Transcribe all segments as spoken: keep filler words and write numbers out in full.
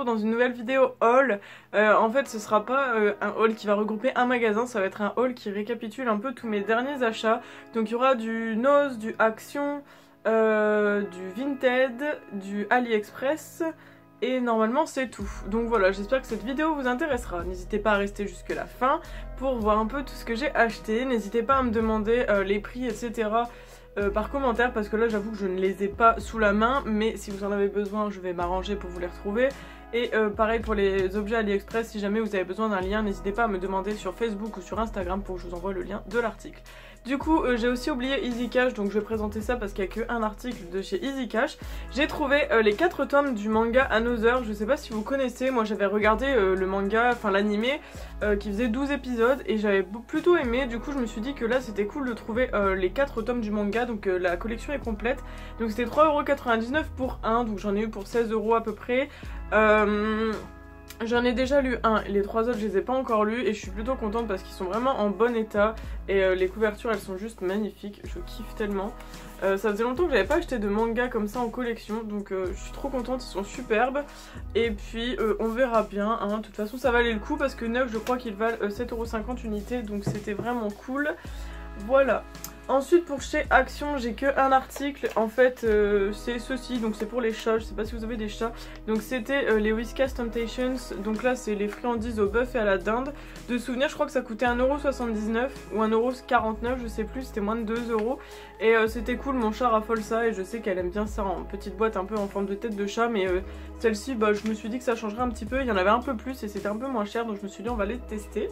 retrouve dans une nouvelle vidéo haul. Euh, en fait ce sera pas euh, un haul qui va regrouper un magasin, ça va être un haul qui récapitule un peu tous mes derniers achats. Donc il y aura du Nose, du Action, euh, du Vinted, du AliExpress et normalement c'est tout. Donc voilà, j'espère que cette vidéo vous intéressera. N'hésitez pas à rester jusque la fin pour voir un peu tout ce que j'ai acheté. N'hésitez pas à me demander euh, les prix et cetera Euh, par commentaire parce que là j'avoue que je ne les ai pas sous la main, mais si vous en avez besoin je vais m'arranger pour vous les retrouver. Et euh, pareil pour les objets AliExpress, si jamais vous avez besoin d'un lien, n'hésitez pas à me demander sur Facebook ou sur Instagram pour que je vous envoie le lien de l'article. Du coup euh, j'ai aussi oublié Easy Cash, donc je vais présenter ça parce qu'il n'y a qu'un article de chez Easy Cash. J'ai trouvé euh, les quatre tomes du manga Another, je sais pas si vous connaissez, moi j'avais regardé euh, le manga, enfin l'animé euh, qui faisait douze épisodes et j'avais plutôt aimé, du coup je me suis dit que là c'était cool de trouver euh, les quatre tomes du manga, donc euh, la collection est complète. Donc c'était trois euros quatre-vingt-dix-neuf pour un, donc j'en ai eu pour seize euros à peu près. Euh... J'en ai déjà lu un, les trois autres je les ai pas encore lus et je suis plutôt contente parce qu'ils sont vraiment en bon état et euh, les couvertures elles sont juste magnifiques, je kiffe tellement. Euh, ça faisait longtemps que j'avais pas acheté de manga comme ça en collection, donc euh, je suis trop contente, ils sont superbes. Et puis euh, on verra bien, hein. De toute façon ça valait le coup parce que neuf je crois qu'ils valent euh, sept euros cinquante unité, donc c'était vraiment cool. Voilà. Ensuite pour chez Action j'ai que un article, en fait euh, c'est ceci, donc c'est pour les chats, je sais pas si vous avez des chats. Donc c'était euh, les Whiskas Temptations, donc là c'est les friandises au bœuf et à la dinde. De souvenir je crois que ça coûtait un euro soixante-dix-neuf ou un euro quarante-neuf, je sais plus, c'était moins de deux euros. Et euh, c'était cool, mon chat raffole ça et je sais qu'elle aime bien ça en petite boîte un peu en forme de tête de chat. Mais euh, celle-ci bah, je me suis dit que ça changerait un petit peu, il y en avait un peu plus et c'était un peu moins cher, donc je me suis dit on va les tester.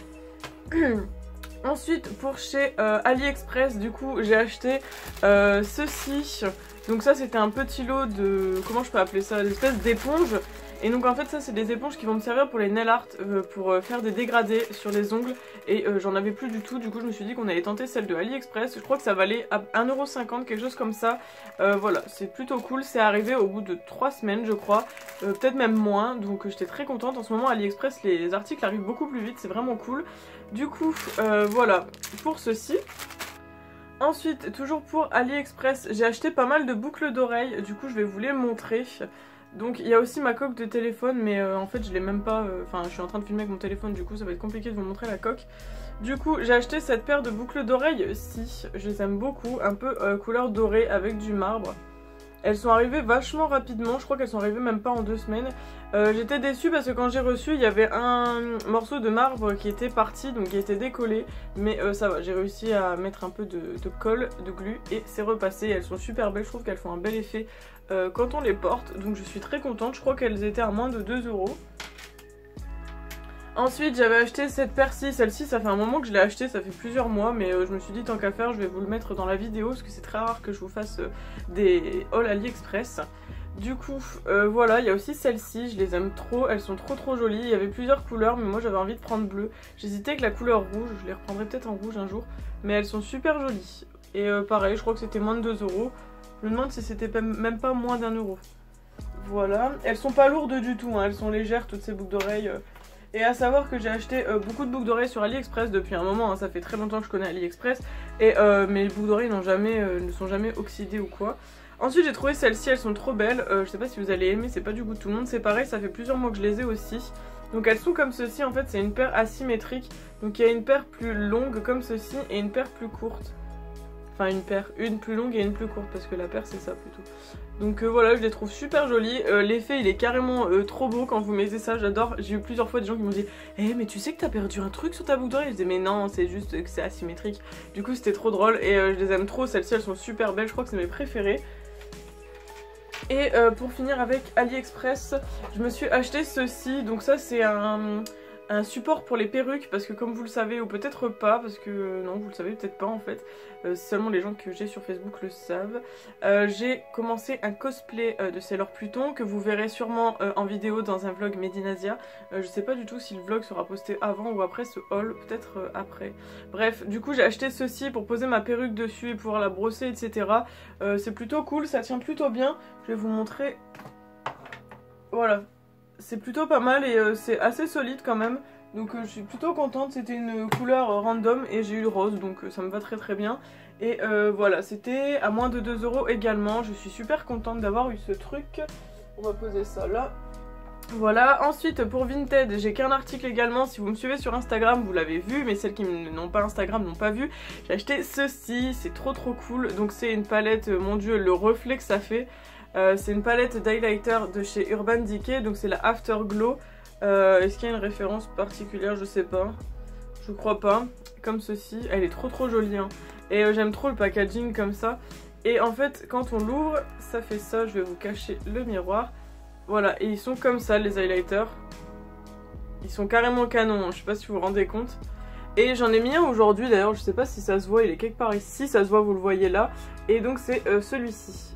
Ensuite pour chez euh, AliExpress du coup j'ai acheté euh, ceci. Donc ça c'était un petit lot de, comment je peux appeler ça, d'espèces d'éponges. Et donc en fait ça c'est des éponges qui vont me servir pour les nail art, euh, pour euh, faire des dégradés sur les ongles. Et euh, j'en avais plus du tout, du coup je me suis dit qu'on allait tenter celle de AliExpress. Je crois que ça valait à un euro cinquante, quelque chose comme ça. euh, Voilà, c'est plutôt cool, c'est arrivé au bout de trois semaines je crois, euh, peut-être même moins. Donc euh, j'étais très contente, en ce moment AliExpress les articles arrivent beaucoup plus vite, c'est vraiment cool. Du coup euh, voilà pour ceci. Ensuite toujours pour AliExpress j'ai acheté pas mal de boucles d'oreilles, du coup je vais vous les montrer. Donc il y a aussi ma coque de téléphone, mais euh, en fait je l'ai même pas, enfin euh, je suis en train de filmer avec mon téléphone, du coup ça va être compliqué de vous montrer la coque. Du coup j'ai acheté cette paire de boucles d'oreilles-ci, je les aime beaucoup, un peu euh, couleur dorée avec du marbre. Elles sont arrivées vachement rapidement, je crois qu'elles sont arrivées même pas en deux semaines. Euh, J'étais déçue parce que quand j'ai reçu il y avait un morceau de marbre qui était parti, donc qui était décollé. Mais euh, ça va, j'ai réussi à mettre un peu de, de colle, de glu et c'est repassé. Elles sont super belles, je trouve qu'elles font un bel effet euh, quand on les porte. Donc je suis très contente, je crois qu'elles étaient à moins de deux euros. Ensuite j'avais acheté cette paire-ci, celle-ci ça fait un moment que je l'ai achetée, ça fait plusieurs mois, mais euh, je me suis dit tant qu'à faire je vais vous le mettre dans la vidéo parce que c'est très rare que je vous fasse euh, des hauls AliExpress. Du coup euh, voilà, il y a aussi celles-ci, je les aime trop, elles sont trop trop jolies, il y avait plusieurs couleurs mais moi j'avais envie de prendre bleu. J'hésitais avec la couleur rouge, je les reprendrai peut-être en rouge un jour, mais elles sont super jolies. Et euh, pareil, je crois que c'était moins de deux euros, je me demande si c'était même pas moins d'un euro. Voilà, elles sont pas lourdes du tout, hein. Elles sont légères toutes ces boucles d'oreilles. Euh. Et à savoir que j'ai acheté euh, beaucoup de boucles d'oreilles sur AliExpress depuis un moment, hein. Ça fait très longtemps que je connais AliExpress. Et euh, mes boucles d'oreilles n'ont jamais, euh, ne sont jamais oxydées ou quoi. Ensuite j'ai trouvé celles-ci, elles sont trop belles, euh, je sais pas si vous allez aimer, c'est pas du goût de tout le monde, c'est pareil, ça fait plusieurs mois que je les ai aussi. Donc elles sont comme ceci, en fait c'est une paire asymétrique, donc il y a une paire plus longue comme ceci et une paire plus courte. Enfin une paire, une plus longue et une plus courte parce que la paire c'est ça plutôt. Donc euh, voilà, je les trouve super jolies, euh, l'effet il est carrément euh, trop beau quand vous mettez ça, j'adore. J'ai eu plusieurs fois des gens qui m'ont dit eh hey, mais tu sais que t'as perdu un truc sur ta boucle d'oreille. Je disais mais non, c'est juste que c'est asymétrique. Du coup c'était trop drôle et euh, je les aime trop, celles-ci elles sont super belles, je crois que c'est mes préférées. Et euh, pour finir avec AliExpress, je me suis acheté ceci, donc ça c'est un... un support pour les perruques parce que comme vous le savez ou peut-être pas parce que euh, non vous le savez peut-être pas en fait, euh, seulement les gens que j'ai sur Facebook le savent. Euh, j'ai commencé un cosplay euh, de Sailor Pluton que vous verrez sûrement euh, en vidéo dans un vlog Made in Asia. Euh, je sais pas du tout si le vlog sera posté avant ou après ce haul, peut-être euh, après. Bref, du coup j'ai acheté ceci pour poser ma perruque dessus et pouvoir la brosser etc. Euh, c'est plutôt cool, ça tient plutôt bien. Je vais vous montrer. Voilà. C'est plutôt pas mal et euh, c'est assez solide quand même. Donc euh, je suis plutôt contente, c'était une couleur euh, random et j'ai eu le rose donc euh, ça me va très très bien. Et euh, voilà, c'était à moins de deux euros également, je suis super contente d'avoir eu ce truc. On va poser ça là. Voilà, ensuite pour Vinted, j'ai qu'un article également, si vous me suivez sur Instagram vous l'avez vu, mais celles qui n'ont pas Instagram n'ont pas vu. J'ai acheté ceci, c'est trop trop cool, donc c'est une palette, mon dieu le reflet que ça fait. Euh, c'est une palette d'highlighter de chez Urban Decay, donc c'est la Afterglow. Euh, Est-ce qu'il y a une référence particulière? Je sais pas, je crois pas. Comme ceci, elle est trop trop jolie hein. Et euh, j'aime trop le packaging comme ça. Et en fait quand on l'ouvre, ça fait ça, je vais vous cacher le miroir. Voilà, et ils sont comme ça les highlighters. Ils sont carrément canons, hein. Je sais pas si vous vous rendez compte. Et j'en ai mis un aujourd'hui d'ailleurs, je sais pas si ça se voit, il est quelque part ici, ça se voit, vous le voyez là. Et donc c'est euh, celui-ci.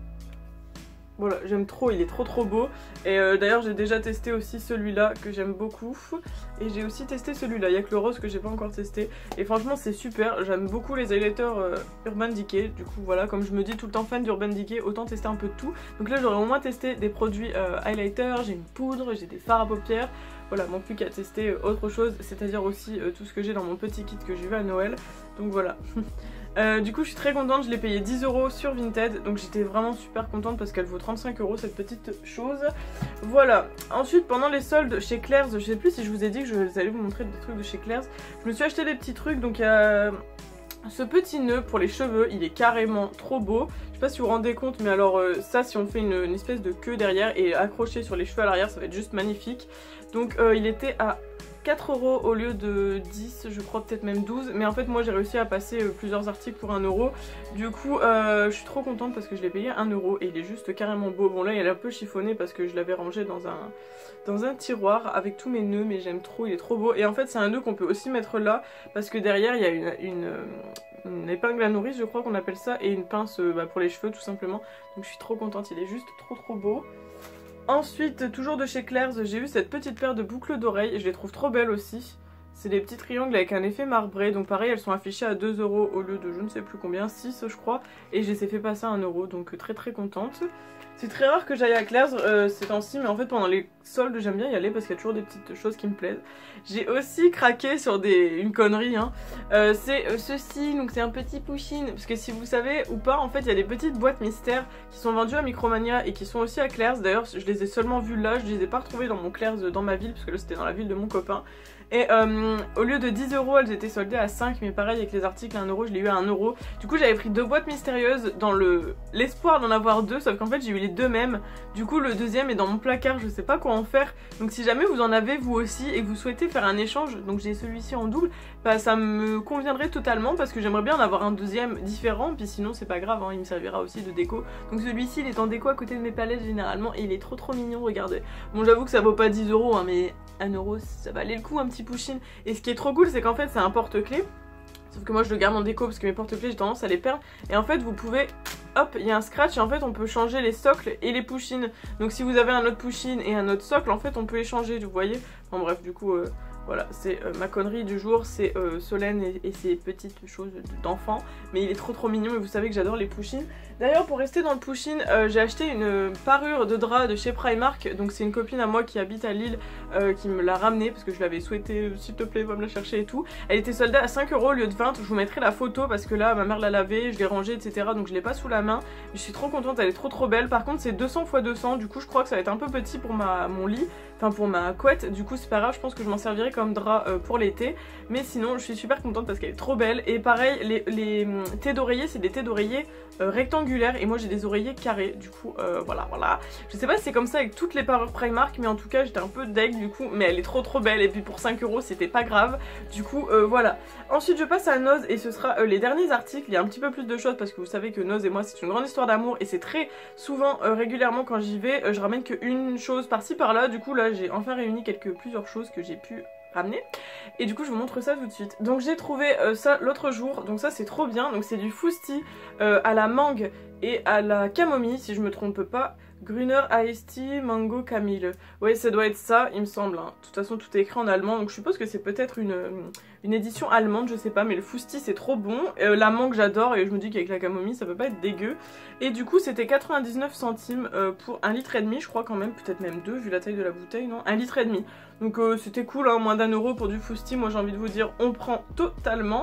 Voilà, j'aime trop, il est trop trop beau. Et euh, d'ailleurs j'ai déjà testé aussi celui-là que j'aime beaucoup. Et j'ai aussi testé celui-là, il n'y a que le rose que j'ai pas encore testé. Et franchement c'est super, j'aime beaucoup les highlighters euh, Urban Decay. Du coup voilà, comme je me dis tout le temps fan d'Urban Decay, autant tester un peu de tout. Donc là j'aurais au moins testé des produits euh, highlighters, j'ai une poudre, j'ai des fards à paupières. Voilà, manque plus qu'à tester euh, autre chose, c'est-à-dire aussi euh, tout ce que j'ai dans mon petit kit que j'ai eu à Noël. Donc voilà. Euh, du coup je suis très contente, je l'ai payé dix euros sur Vinted, donc j'étais vraiment super contente parce qu'elle vaut trente-cinq euros cette petite chose. Voilà, ensuite pendant les soldes chez Claire's, je sais plus si je vous ai dit que je allais vous montrer des trucs de chez Claire's, je me suis acheté des petits trucs, donc il y a ce petit nœud pour les cheveux, il est carrément trop beau. Je sais pas si vous vous rendez compte, mais alors euh, ça si on fait une, une espèce de queue derrière et accroché sur les cheveux à l'arrière, ça va être juste magnifique. Donc euh, il était à quatre euros au lieu de dix, je crois, peut-être même douze, mais en fait moi j'ai réussi à passer euh, plusieurs articles pour un euro. Du coup euh, je suis trop contente parce que je l'ai payé un euro et il est juste carrément beau. Bon là il est un peu chiffonné parce que je l'avais rangé dans un, dans un tiroir avec tous mes nœuds, mais j'aime trop, il est trop beau. Et en fait c'est un nœud qu'on peut aussi mettre là parce que derrière il y a une, une, une épingle à nourrice, je crois qu'on appelle ça, et une pince euh, bah, pour les cheveux tout simplement. Donc je suis trop contente, il est juste trop trop beau. Ensuite, toujours de chez Claire's, j'ai eu cette petite paire de boucles d'oreilles, je les trouve trop belles aussi. C'est des petits triangles avec un effet marbré, donc pareil elles sont affichées à deux euros au lieu de je ne sais plus combien, six je crois. Et je les ai fait passer à un euro, donc très très contente. C'est très rare que j'aille à Claire's euh, ces temps-ci, mais en fait pendant les soldes j'aime bien y aller parce qu'il y a toujours des petites choses qui me plaisent. J'ai aussi craqué sur des... une connerie, hein. Euh, c'est euh, ceci, donc c'est un petit push-in, parce que si vous savez ou pas, en fait il y a des petites boîtes mystères qui sont vendues à Micromania et qui sont aussi à Claire's. D'ailleurs je les ai seulement vues là, je les ai pas retrouvées dans mon Claire's dans ma ville, parce que là c'était dans la ville de mon copain. Et euh, au lieu de dix euros, elles étaient soldées à cinq, mais pareil avec les articles à un euro, je l'ai eu à un euro. Du coup j'avais pris deux boîtes mystérieuses dans le l'espoir d'en avoir deux, sauf qu'en fait j'ai eu les deux mêmes. Du coup le deuxième est dans mon placard, je sais pas quoi en faire. Donc si jamais vous en avez vous aussi et que vous souhaitez faire un échange, donc j'ai celui-ci en double, bah ça me conviendrait totalement parce que j'aimerais bien en avoir un deuxième différent. Puis sinon c'est pas grave, hein, il me servira aussi de déco. Donc celui-ci il est en déco à côté de mes palettes généralement et il est trop trop mignon, regardez. Bon j'avoue que ça vaut pas dix euros, hein, mais un euro ça valait le coup, un petit push-in. Et ce qui est trop cool c'est qu'en fait c'est un porte-clés. Sauf que moi je le garde en déco parce que mes porte-clés j'ai tendance à les perdre. Et en fait vous pouvez, hop, il y a un scratch et en fait on peut changer les socles et les push-ins. Donc si vous avez un autre push-in et un autre socle, en fait on peut échanger, vous voyez. Enfin bref, du coup euh, voilà, c'est euh, ma connerie du jour, c'est euh, Solène et, et ses petites choses d'enfant. Mais il est trop trop mignon et vous savez que j'adore les push-ins. D'ailleurs pour rester dans le push-in, euh, j'ai acheté une parure de drap de chez Primark. Donc c'est une copine à moi qui habite à Lille euh, qui me l'a ramenée parce que je l'avais souhaité, s'il te plaît va me la chercher et tout. Elle était soldée à cinq euros au lieu de vingt, je vous mettrai la photo parce que là ma mère l'a lavée, je l'ai rangée etc. Donc je l'ai pas sous la main. Mais je suis trop contente, elle est trop trop belle. Par contre c'est deux cents fois deux cents, du coup je crois que ça va être un peu petit pour ma, mon lit. Enfin pour ma couette, du coup c'est pas grave, je pense que je m'en servirai comme drap euh, pour l'été. Mais sinon je suis super contente parce qu'elle est trop belle. Et pareil les, les thés d'oreiller c'est des thés d'oreiller euh, rectangulaires et moi j'ai des oreillers carrés. Du coup euh, voilà voilà. Je sais pas si c'est comme ça avec toutes les parures Primark, mais en tout cas j'étais un peu deg du coup. Mais elle est trop trop belle et puis pour cinq euros c'était pas grave. Du coup euh, voilà. Ensuite je passe à Noz et ce sera euh, les derniers articles. Il y a un petit peu plus de choses parce que vous savez que Noz et moi c'est une grande histoire d'amour. Et c'est très souvent euh, régulièrement quand j'y vais euh, je ramène qu'une chose par-ci par-là. Du coup là j'ai enfin réuni quelques plusieurs choses que j'ai pu ramener et du coup je vous montre ça tout de suite. Donc j'ai trouvé euh, ça l'autre jour, donc ça c'est trop bien. Donc c'est du Fousti euh, à la mangue et à la camomille si je me trompe pas. Grüner Iced Tea Mango Camille. Ouais ça doit être ça il me semble, hein. De toute façon tout est écrit en allemand donc je suppose que c'est peut-être une, une édition allemande, je sais pas, mais le Fousti c'est trop bon. euh, La mangue j'adore et je me dis qu'avec la camomille ça peut pas être dégueu. Et du coup c'était quatre-vingt-dix-neuf centimes euh, pour un litre et demi je crois quand même, peut-être même deux vu la taille de la bouteille, non, un litre et demi. Donc euh, c'était cool, hein, moins d'un euro pour du Fousti, moi j'ai envie de vous dire on prend totalement.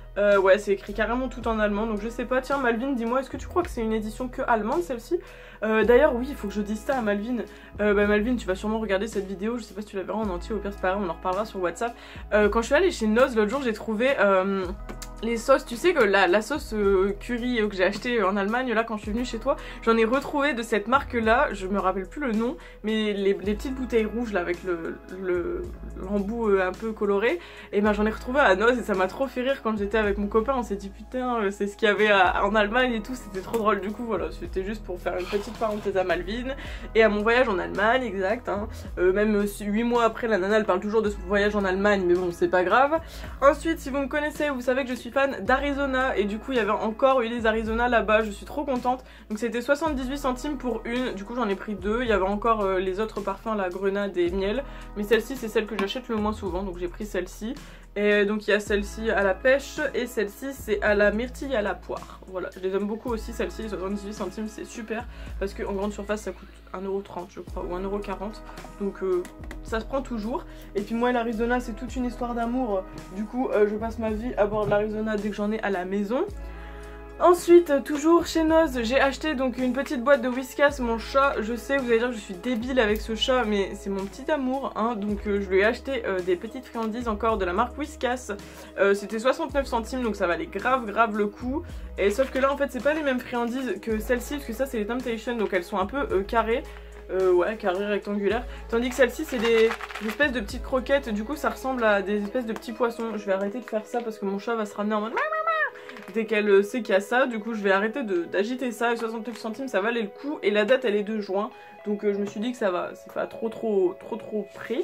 Euh, ouais, c'est écrit carrément tout en allemand, donc je sais pas. Tiens, Malvin, dis-moi, est-ce que tu crois que c'est une édition que allemande celle-ci? euh, D'ailleurs, oui, il faut que je dise ça à Malvin. Euh, bah, Malvin, tu vas sûrement regarder cette vidéo, je sais pas si tu la verras en entier, au pire c'est pas grave, on en reparlera sur WhatsApp. Euh, quand je suis allée chez Noz l'autre jour, j'ai trouvé euh, les sauces, tu sais que la, la sauce euh, curry que j'ai acheté en Allemagne, là quand je suis venue chez toi, j'en ai retrouvé de cette marque là, je me rappelle plus le nom, mais les, les petites bouteilles rouges là avec le l'embout euh, un peu coloré, et ben j'en ai retrouvé à Noz et ça m'a trop fait rire quand j'étais avec mon copain, on s'est dit putain c'est ce qu'il y avait à, en Allemagne et tout, c'était trop drôle. Du coup voilà, c'était juste pour faire une petite parenthèse à Malvin et à mon voyage en Allemagne, exact, hein. euh, même huit mois après la nana elle parle toujours de ce voyage en Allemagne, mais bon c'est pas grave. Ensuite, si vous me connaissez, vous savez que je suis fan d'Arizona et du coup il y avait encore eu les Arizona là-bas, je suis trop contente. Donc c'était soixante-dix-huit centimes pour une, du coup j'en ai pris deux, il y avait encore euh, les autres parfums, la grenade et miel, mais celle-ci c'est celle que j'achète le moins souvent, donc j'ai pris celle-ci. Et donc il y a celle-ci à la pêche et celle-ci c'est à la myrtille et à la poire. Voilà, je les aime beaucoup aussi, celle-ci, soixante-dix-huit centimes, c'est super parce qu'en grande surface ça coûte un euro trente je crois, ou un euro quarante, donc euh, ça se prend toujours. Et puis moi l'Arizona c'est toute une histoire d'amour, du coup euh, je passe ma vie à boire de l'Arizona dès que j'en ai à la maison. Ensuite, toujours chez Noz, j'ai acheté donc une petite boîte de Whiskas, mon chat. Je sais, vous allez dire que je suis débile avec ce chat, mais c'est mon petit amour, hein. Donc euh, je lui ai acheté euh, des petites friandises encore de la marque Whiskas. Euh, C'était soixante-neuf centimes, donc ça valait grave grave le coup. Et sauf que là en fait c'est pas les mêmes friandises que celle-ci, parce que ça c'est les Temptation, donc elles sont un peu euh, carrées. Euh, ouais, carré rectangulaire. Tandis que celle-ci c'est des, des espèces de petites croquettes, du coup ça ressemble à des espèces de petits poissons. Je vais arrêter de faire ça parce que mon chat va se ramener en mode dès qu'elle sait qu'il y a ça, du coup je vais arrêter d'agiter ça, et soixante-neuf centimes ça valait le coup, et la date elle est de juin, donc euh, je me suis dit que ça va, c'est pas trop trop trop trop près.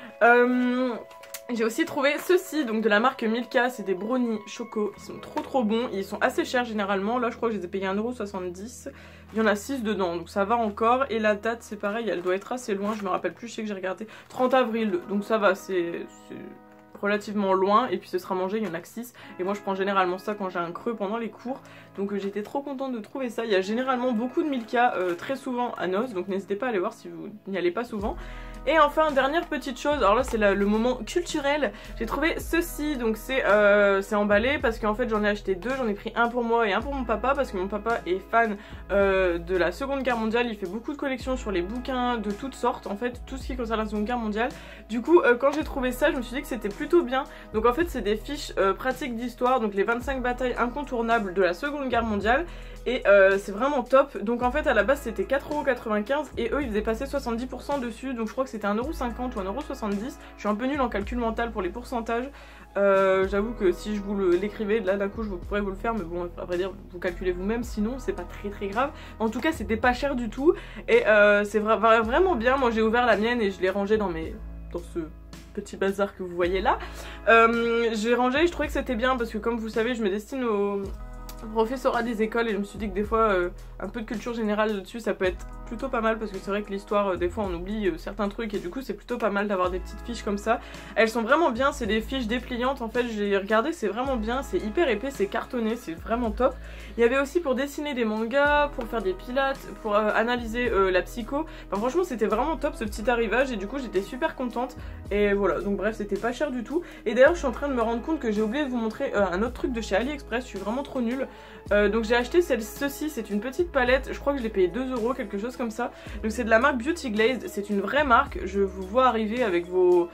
Euh, J'ai aussi trouvé ceux-ci, donc de la marque Milka, c'est des brownies choco, ils sont trop trop bons, ils sont assez chers généralement, là je crois que je les ai payés un euro soixante-dix, il y en a six dedans, donc ça va encore, et la date c'est pareil, elle doit être assez loin, je me rappelle plus, je sais que j'ai regardé, trente avril, donc ça va, c'est relativement loin, et puis ce sera mangé, il y en a que six, et moi je prends généralement ça quand j'ai un creux pendant les cours, donc euh, j'étais trop contente de trouver ça. Il y a généralement beaucoup de Milka euh, très souvent à Noz, donc n'hésitez pas à aller voir si vous n'y allez pas souvent. Et enfin, dernière petite chose, alors là c'est le moment culturel, j'ai trouvé ceci, donc c'est euh, emballé parce qu'en fait j'en ai acheté deux, j'en ai pris un pour moi et un pour mon papa parce que mon papa est fan euh, de la Seconde Guerre mondiale, il fait beaucoup de collections sur les bouquins de toutes sortes, en fait tout ce qui concerne la Seconde Guerre mondiale. Du coup euh, quand j'ai trouvé ça je me suis dit que c'était plutôt bien, donc en fait c'est des fiches euh, pratiques d'histoire, donc les vingt-cinq batailles incontournables de la Seconde Guerre mondiale. Et euh, c'est vraiment top, donc en fait à la base c'était quatre euros quatre-vingt-quinze et eux ils faisaient passer soixante-dix pour cent dessus, donc je crois que c'était un euro cinquante ou un euro soixante-dix. Je suis un peu nulle en calcul mental pour les pourcentages, euh, j'avoue que si je vous l'écrivais là d'un coup je pourrais vous le faire, mais bon à vrai dire vous calculez vous-même, sinon c'est pas très très grave. En tout cas c'était pas cher du tout et euh, c'est vra vraiment bien. Moi j'ai ouvert la mienne et je l'ai rangée dans mes... dans ce... petit bazar que vous voyez là. Euh, j'ai rangé, je trouvais que c'était bien parce que comme vous savez je me destine au professorat des écoles et je me suis dit que des fois euh, un peu de culture générale là-dessus ça peut être plutôt pas mal parce que c'est vrai que l'histoire euh, des fois on oublie euh, certains trucs et du coup c'est plutôt pas mal d'avoir des petites fiches comme ça. Elles sont vraiment bien, c'est des fiches dépliantes en fait, j'ai regardé, c'est vraiment bien, c'est hyper épais, c'est cartonné, c'est vraiment top. Il y avait aussi pour dessiner des mangas, pour faire des pilates, pour euh, analyser euh, la psycho, enfin, franchement c'était vraiment top ce petit arrivage et du coup j'étais super contente et voilà, donc bref c'était pas cher du tout. Et d'ailleurs je suis en train de me rendre compte que j'ai oublié de vous montrer euh, un autre truc de chez AliExpress, je suis vraiment trop nulle. Euh, donc j'ai acheté celle ceci, c'est une petite palette, je crois que je l'ai payé deux euros, quelque chose comme ça. Donc c'est de la marque Beauty Glazed, c'est une vraie marque, je vous vois arriver avec vos...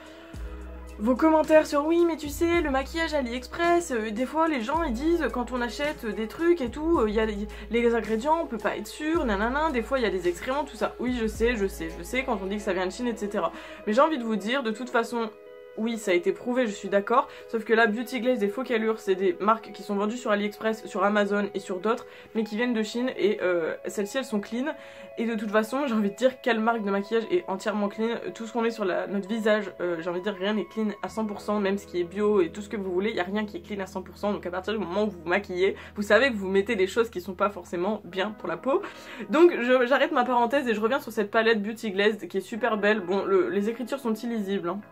vos commentaires sur oui mais tu sais le maquillage AliExpress, euh, des fois les gens ils disent quand on achète des trucs et tout, il euh, y a les, les ingrédients on peut pas être sûr, nanana, des fois il y a des excréments tout ça. Oui je sais, je sais, je sais quand on dit que ça vient de Chine et cetera. Mais j'ai envie de vous dire de toute façon... oui, ça a été prouvé, je suis d'accord, sauf que là, Beauty Glaze et Focalure, c'est des marques qui sont vendues sur AliExpress, sur Amazon et sur d'autres, mais qui viennent de Chine, et euh, celles-ci, elles sont clean, et de toute façon, j'ai envie de dire quelle marque de maquillage est entièrement clean, tout ce qu'on met sur la, notre visage, euh, j'ai envie de dire rien n'est clean à cent pour cent, même ce qui est bio et tout ce que vous voulez, il n'y a rien qui est clean à cent pour cent, donc à partir du moment où vous vous maquillez, vous savez que vous mettez des choses qui sont pas forcément bien pour la peau. Donc j'arrête ma parenthèse et je reviens sur cette palette Beauty Glazed qui est super belle, bon, le, les écritures sont illisibles, hein.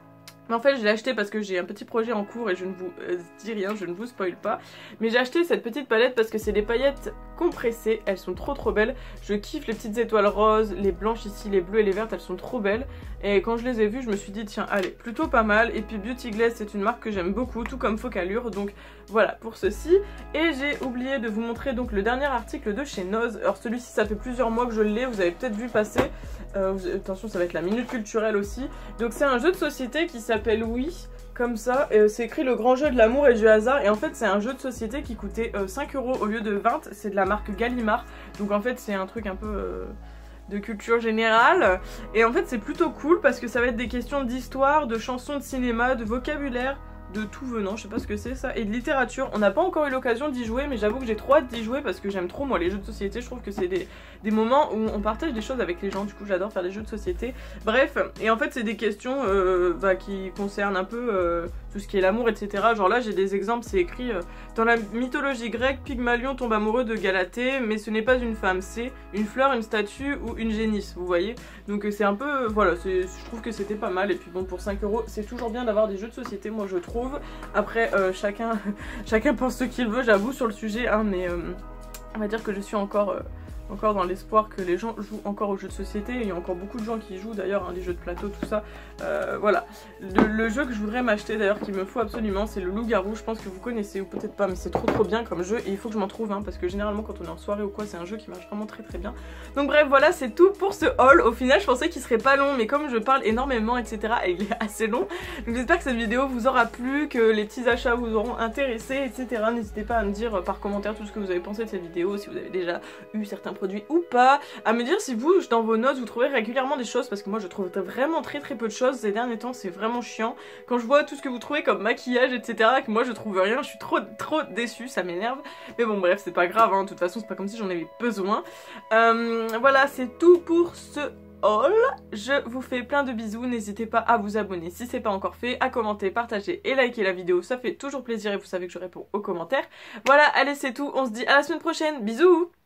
Mais en fait je l'ai acheté parce que j'ai un petit projet en cours et je ne vous euh, dis rien, je ne vous spoil pas. Mais j'ai acheté cette petite palette parce que c'est des paillettes compressées, elles sont trop trop belles. Je kiffe les petites étoiles roses, les blanches ici, les bleues et les vertes, elles sont trop belles. Et quand je les ai vues je me suis dit tiens allez, plutôt pas mal. Et puis Beauty Glaze c'est une marque que j'aime beaucoup, tout comme Focallure, donc voilà pour ceci. Et j'ai oublié de vous montrer donc le dernier article de chez Nose. Alors celui-ci ça fait plusieurs mois que je l'ai, vous avez peut-être vu passer. Euh, vous, attention ça va être la minute culturelle aussi. Donc c'est un jeu de société qui s'appelle Oui, comme ça, et c'est écrit le grand jeu de l'amour et du hasard, et en fait c'est un jeu de société qui coûtait euh, cinq euros au lieu de vingt, c'est de la marque Gallimard, donc en fait c'est un truc un peu euh, de culture générale, et en fait c'est plutôt cool parce que ça va être des questions d'histoire, de chansons de cinéma, de vocabulaire, de tout venant, je sais pas ce que c'est ça, et de littérature. On n'a pas encore eu l'occasion d'y jouer, mais j'avoue que j'ai trop hâte d'y jouer parce que j'aime trop moi les jeux de société. Je trouve que c'est des, des moments où on partage des choses avec les gens, du coup j'adore faire des jeux de société. Bref, et en fait c'est des questions euh, bah, qui concernent un peu euh, tout ce qui est l'amour, et cetera. Genre là j'ai des exemples, c'est écrit euh, dans la mythologie grecque, Pygmalion tombe amoureux de Galatée, mais ce n'est pas une femme, c'est une fleur, une statue ou une génisse, vous voyez. Donc c'est un peu, euh, voilà, je trouve que c'était pas mal, et puis bon pour cinq euros c'est toujours bien d'avoir des jeux de société, moi je trouve. Après euh, chacun, chacun pense ce qu'il veut, j'avoue sur le sujet, hein, mais euh, on va dire que je suis encore, euh, encore dans l'espoir que les gens jouent encore aux jeux de société. Il y a encore beaucoup de gens qui y jouent d'ailleurs, hein, les jeux de plateau, tout ça. Euh, voilà. Le, le jeu que je voudrais m'acheter d'ailleurs, qu'il me faut absolument, c'est le Loup-Garou. Je pense que vous connaissez ou peut-être pas, mais c'est trop trop bien comme jeu et il faut que je m'en trouve un, parce que généralement quand on est en soirée ou quoi, c'est un jeu qui marche vraiment très très bien. Donc bref, voilà, c'est tout pour ce haul. Au final, je pensais qu'il serait pas long, mais comme je parle énormément, et cetera, et il est assez long. Donc j'espère que cette vidéo vous aura plu, que les petits achats vous auront intéressé, et cetera. N'hésitez pas à me dire par commentaire tout ce que vous avez pensé de cette vidéo, si vous avez déjà eu certains produits ou pas, à me dire si vous, dans vos notes, vous trouvez régulièrement des choses, parce que moi je trouve vraiment très très peu de choses ces derniers temps, c'est vraiment chiant. Quand je vois tout ce que vous trouvez comme maquillage, et cetera, que moi je trouve rien, je suis trop trop déçue, ça m'énerve. Mais bon bref, c'est pas grave, hein. De toute façon c'est pas comme si j'en avais besoin. Euh, voilà, c'est tout pour ce haul. Je vous fais plein de bisous, n'hésitez pas à vous abonner si c'est pas encore fait, à commenter, partager et liker la vidéo, ça fait toujours plaisir et vous savez que je réponds aux commentaires. Voilà, allez c'est tout, on se dit à la semaine prochaine, bisous.